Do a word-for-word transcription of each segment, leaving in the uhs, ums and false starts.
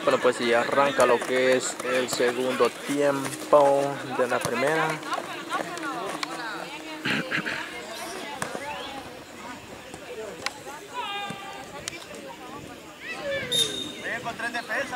Bueno, pues ya arranca lo que es el segundo tiempo de la primera. Con tres defensas,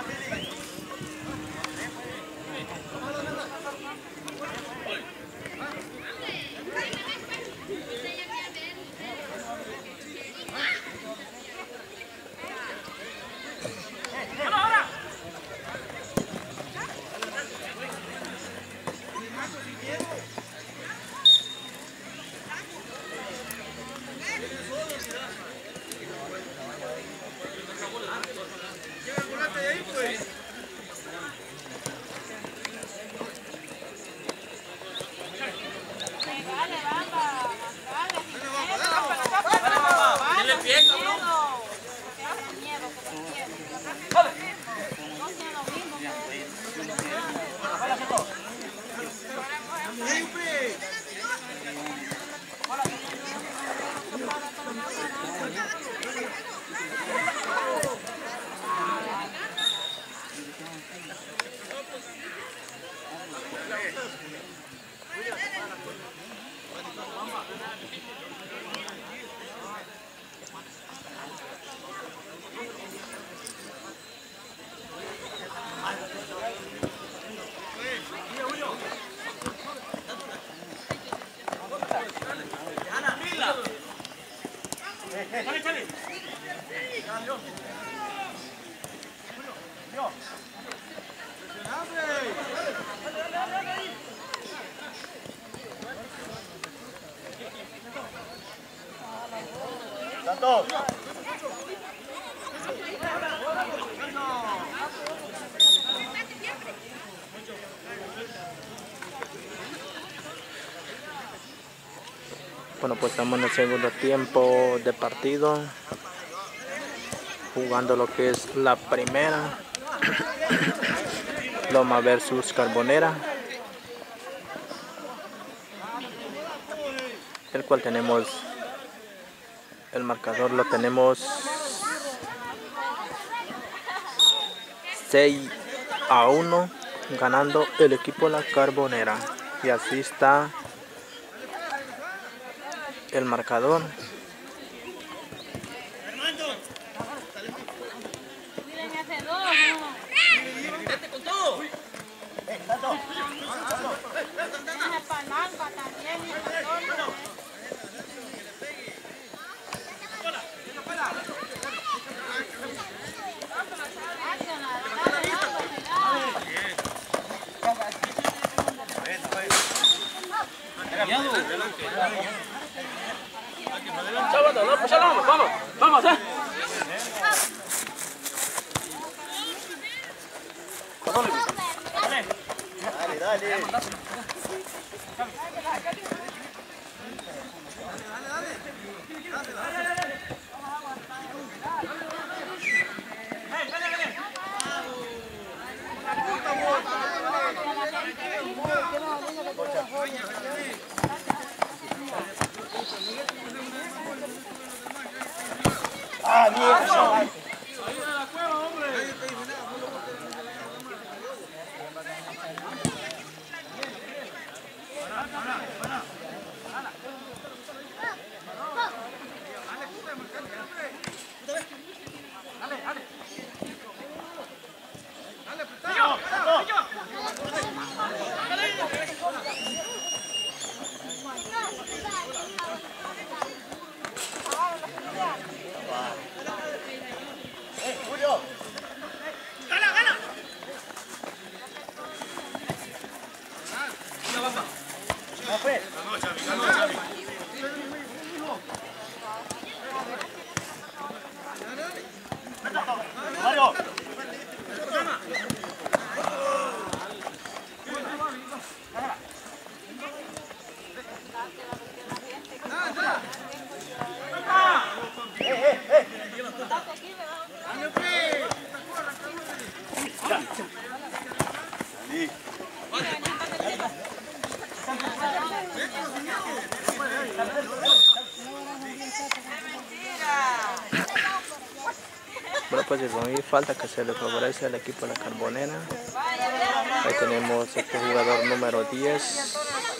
Santos. Bueno, pues estamos en el segundo tiempo de partido, jugando lo que es la primera. Loma versus Carbonera, el cual tenemos el marcador, lo tenemos seis a uno ganando el equipo La Carbonera, y así está el marcador. Vamos, vamos, eh. Dale, dale. Ah, mierda. posición y falta que se le favorece al equipo de la Carbonera. Ahí tenemos este jugador número diez.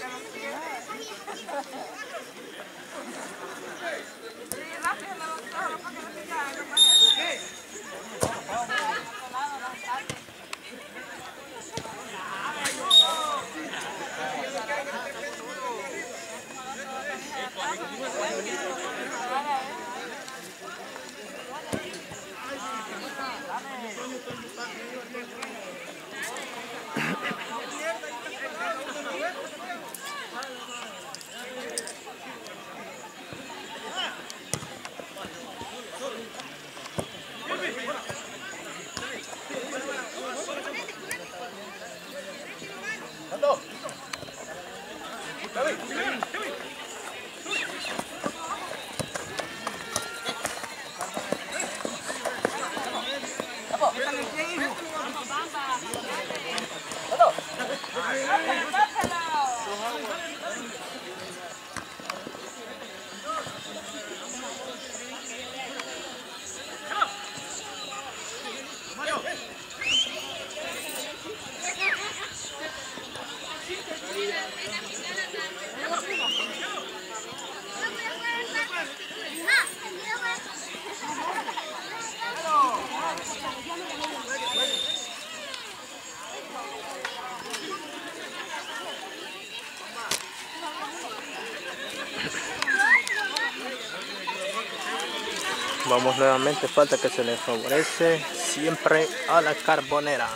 Vamos nuevamente, falta que se le favorece siempre a la Carbonera.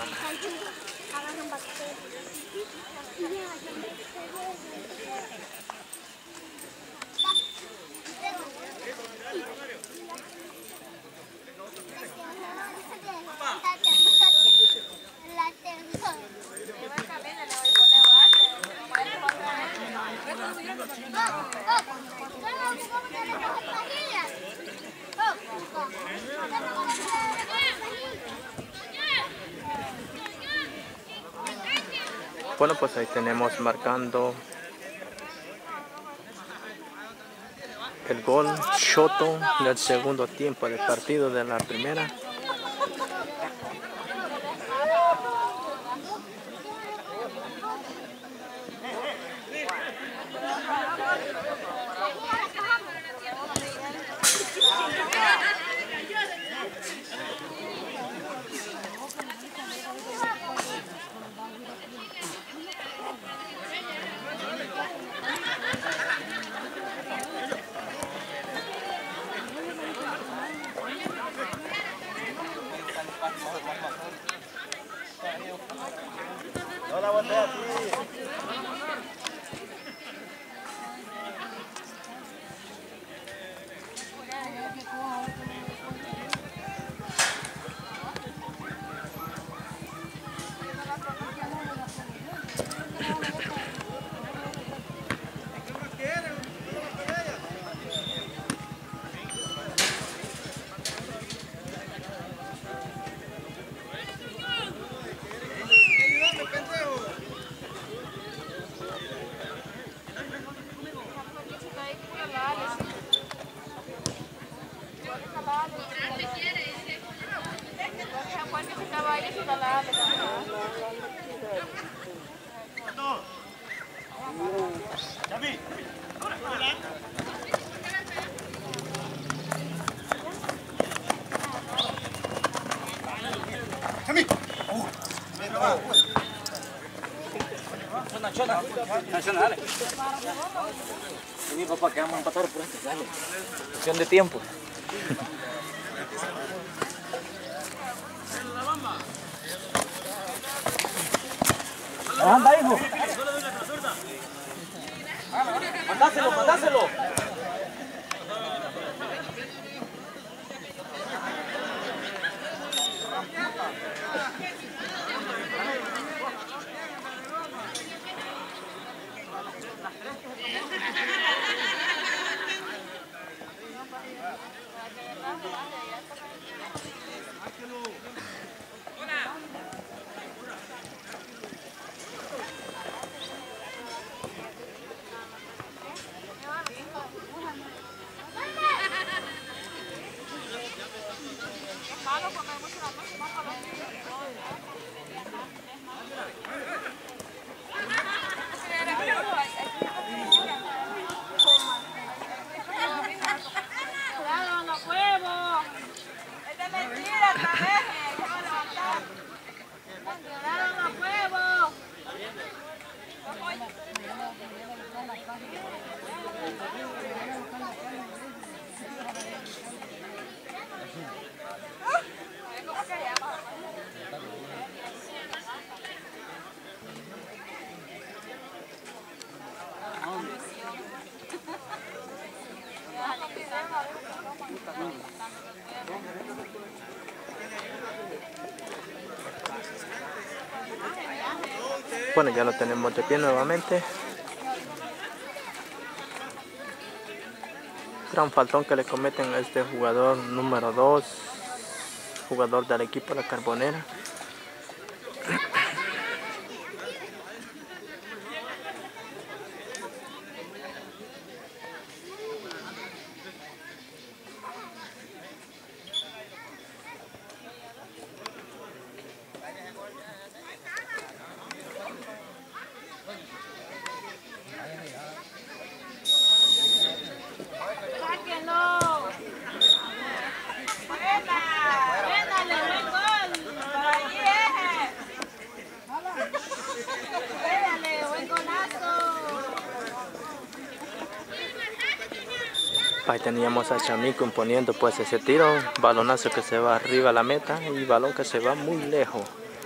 Bueno, pues ahí tenemos marcando el gol Shoto del segundo tiempo del partido de la primera. No la boté así. Nacional. Mi papá que vamos a empatar por este, dale. Cuestión de tiempo. Anda, hijo. Mandáselo, mandáselo. Bueno, ya lo tenemos de pie nuevamente. Gran faltón que le cometen a este jugador número dos, jugador del equipo La Carbonera. Ahí teníamos a Chamico imponiendo pues ese tiro, balonazo que se va arriba a la meta y balón que se va muy lejos.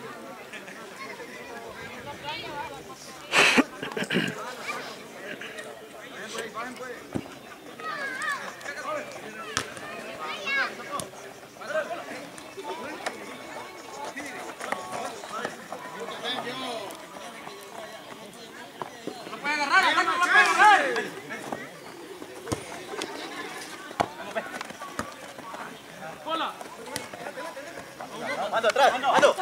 Mando atrás, mando.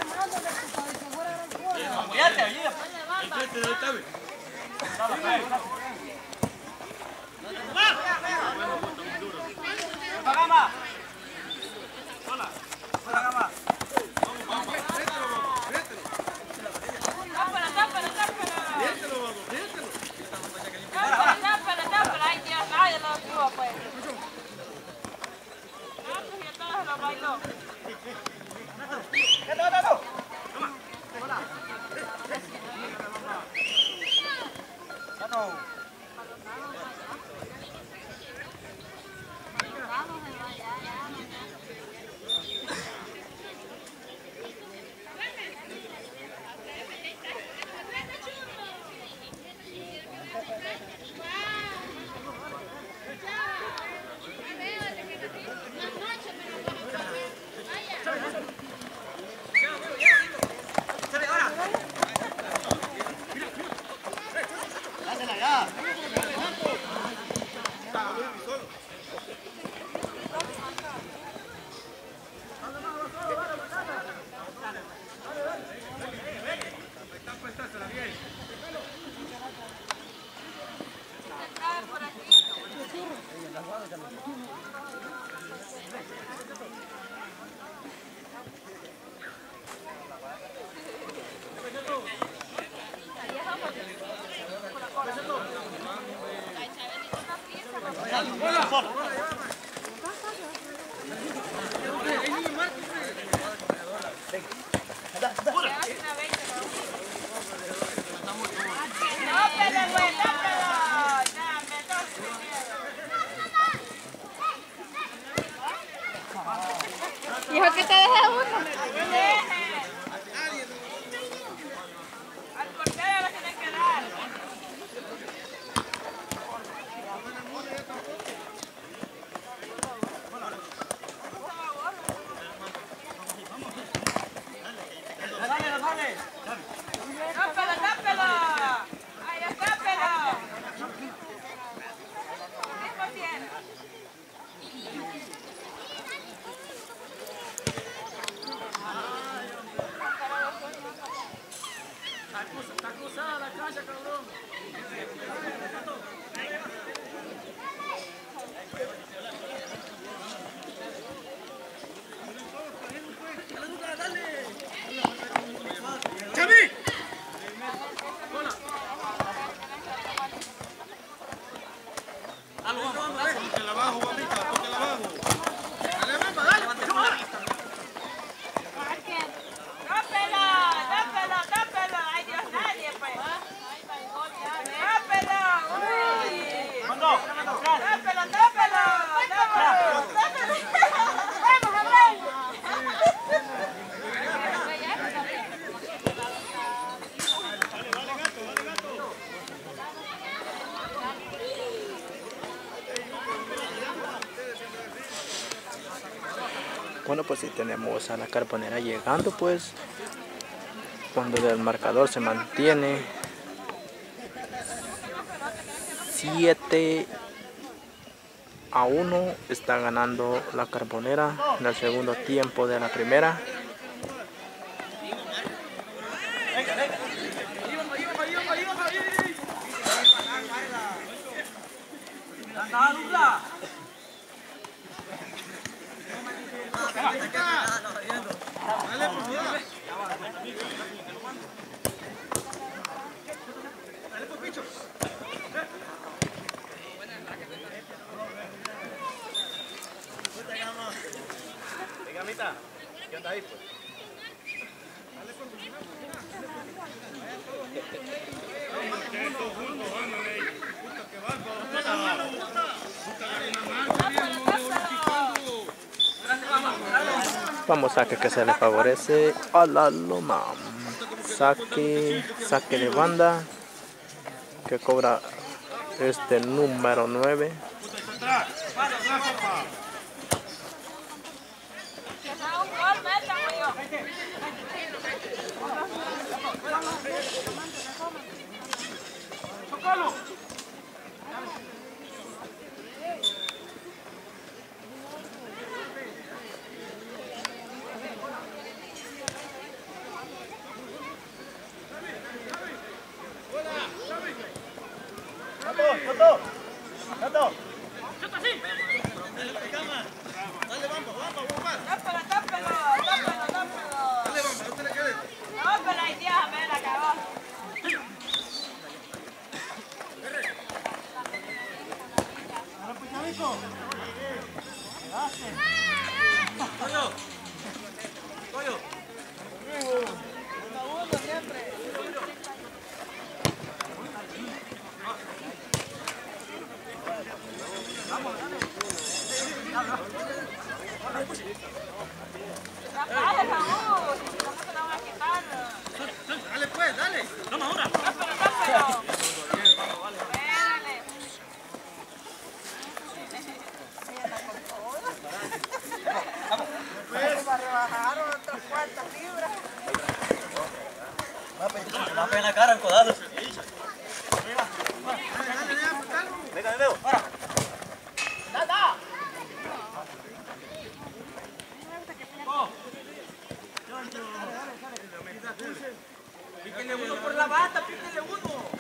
Hijo, que te deje uno. Al portero le tiene que dar. ¡Tápelo, tápelo! ¡Ay, ya tápelo! ¿Qué tiene? Está cruzada la cancha, cabrón. ¡Chavi! Tóquela abajo, mamita, tóquela abajo. Dale, mamá, dale. ¡Tápelo! ¡Tápelo, tápelo! ¡Ay, Dios, nadie, pues! ¡Tápelo! ¡Uy! ¡Mando! ¡Tápelo, tápelo! ¡Tápelo! ¡Tápelo! ¡Vamos, vamos! Bueno, pues si tenemos a La Carbonera llegando pues Cuando el marcador se mantiene siete a uno, está ganando la Carbonera en el segundo tiempo de la primera. ¿Qué onda ahí, pues? Vamos, saque que se le favorece a la Loma. Saque, saque de banda que cobra este número nueve. Dale pues, dale. Vamos ahora. Va a pegar la cara en codazos. Venga, me veo. Ahora. ¡Nada! Píquele uno por la bata, píquele uno.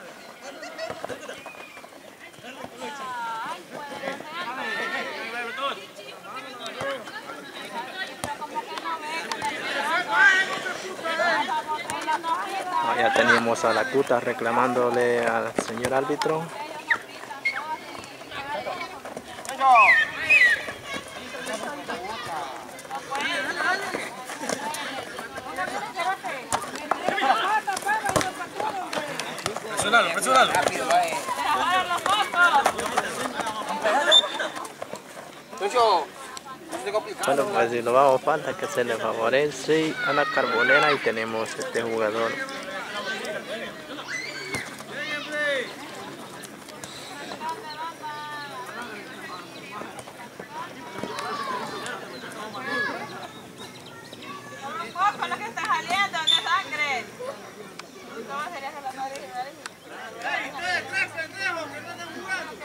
Ah, ya teníamos a la Cuta reclamándole al señor árbitro. Presionalo, presionalo. Bueno, pues si lo vamos, falta que se le favorece a la Carbonera y tenemos este jugador. Con lo que está saliendo de sangre. ¿Cómo sería que la madre ¡Ey, ustedes tres pendejos que no están jugando!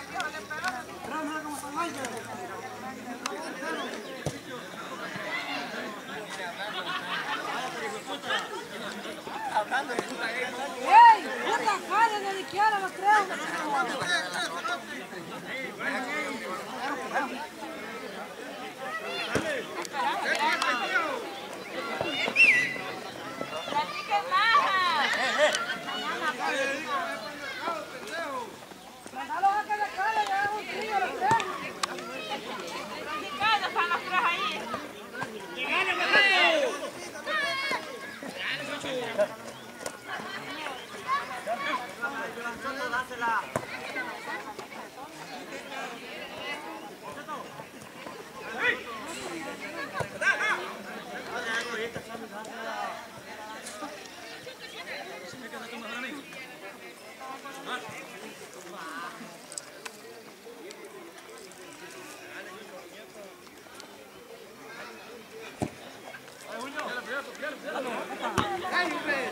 ¡Ey! ¡Puta cara de liquear a los tres! ¡Practiquen más! ¡Mandalos a que la cara le hagan un trío a los tres! Practicando están los tres ahí. ¡Ay, hombre!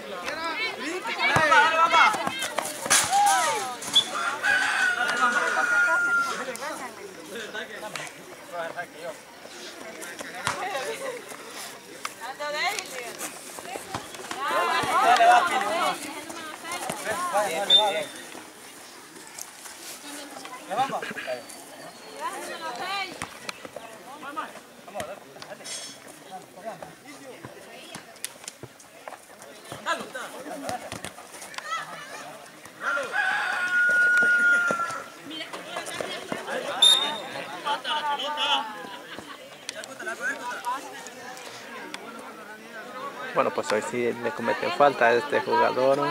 Bueno, pues hoy sí le cometen falta a este jugador.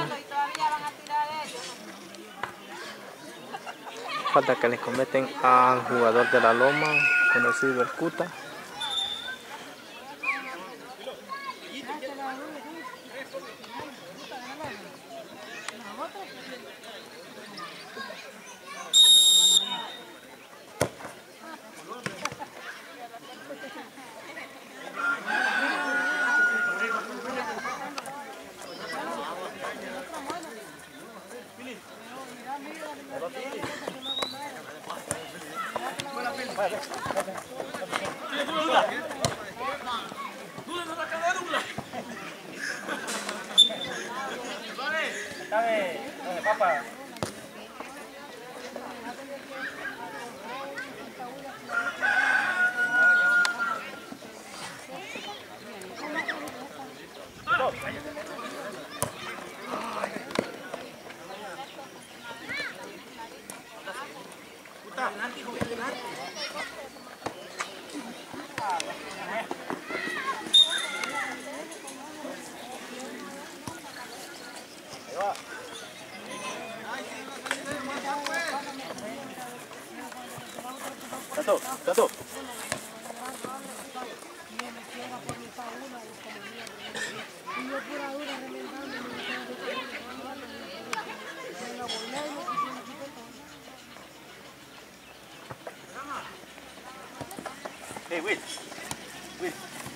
Falta que le cometen al jugador de la Loma, conocido el Cuta. Tato, tato. Hey, wait. Wait.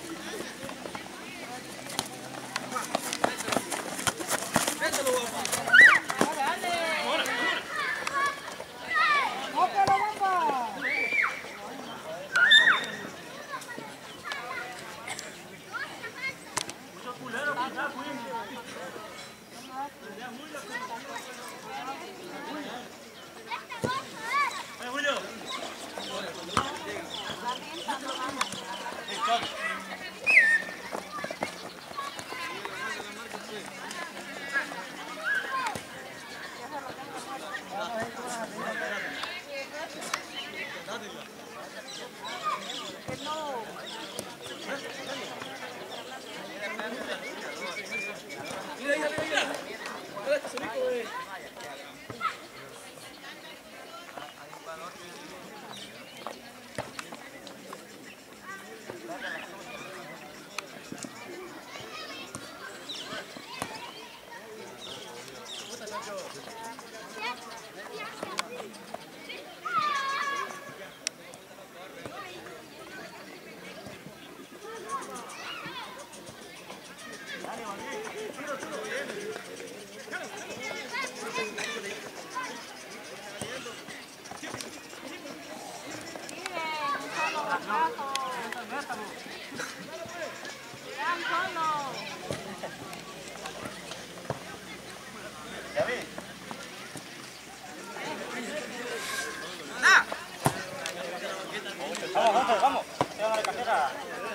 Vamos, vamos, vamos. Se van a la cartera.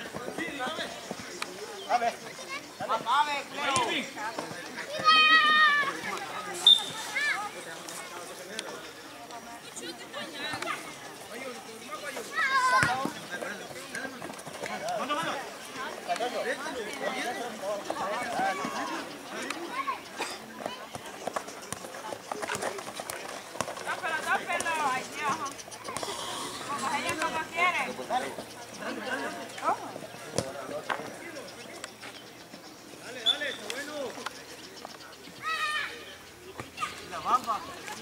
A ver. A ver, Cleo. Dápelo, dápelo. Ay, Dios. Como ellos no lo quieren. Dale, dale, está bueno. La bamba.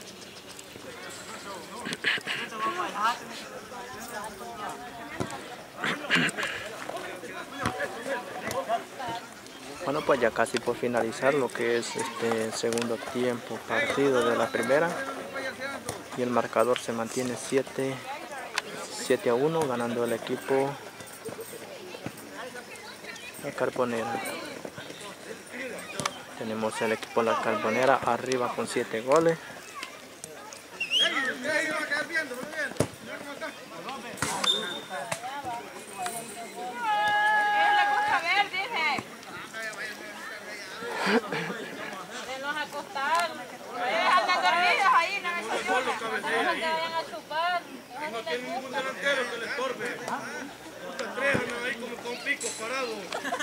Bueno, pues ya casi por finalizar lo que es este segundo tiempo partido de la primera, y el marcador se mantiene siete a uno, ganando el equipo de Carbonera. Tenemos tenemos el equipo La Carbonera arriba con siete goles. De los acostados. Andan dormidos ahí, no me salió. No se vayan a chupar. No tiene ningún delantero que le estorbe. Estas tres andan ahí como con picos parados.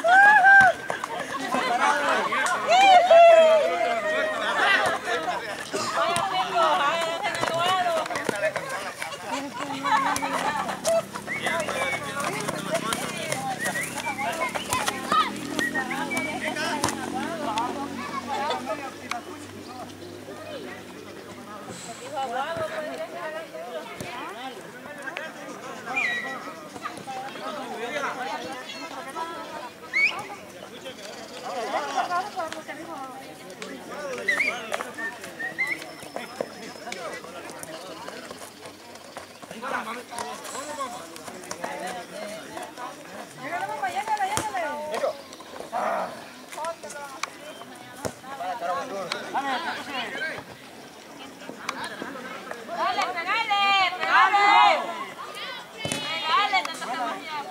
Dale, pegale, pegale. Pegale, te tocamos ya.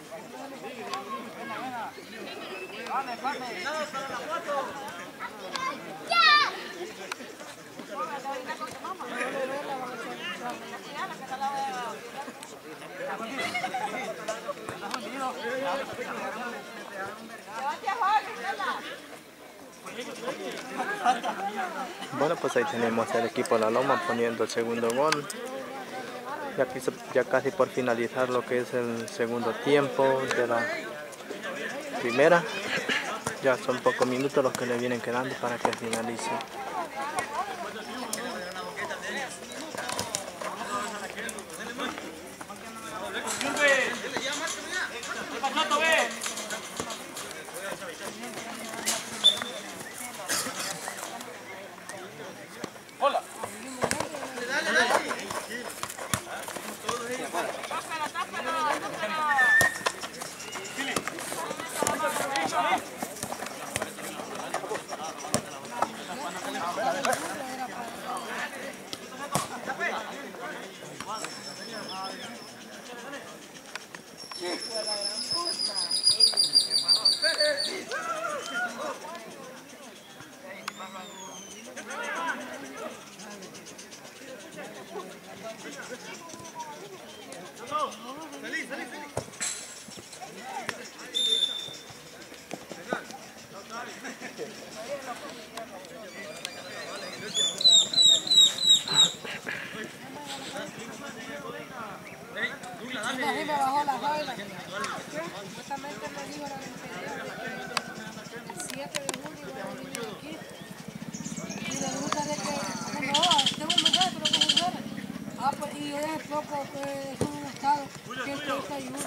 Bueno, pues ahí tenemos el equipo La Loma poniendo el segundo gol. Ya, quiso, ya casi por finalizar lo que es el segundo tiempo de la primera. Ya son pocos minutos los que le vienen quedando para que finalice. Ahí me bajó la baila. Supuestamente me dijo la veintidós. El siete de julio voy a venir aquí. Y le gustaría que, no, tengo un mensaje, pero que volviera. Ah, pues, y hoy es poco, pues, es un estado, ciento treinta y uno.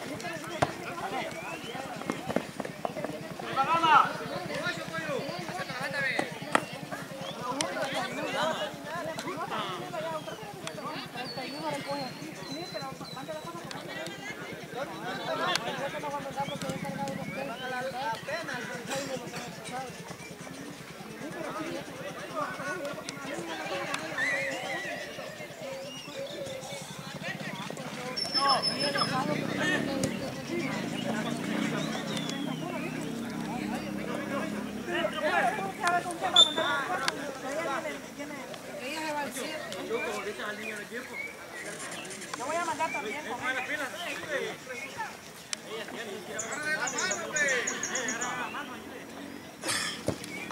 Yo voy a mandar también.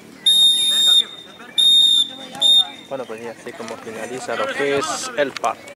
Bueno, pues ya así como finaliza lo que es el partido.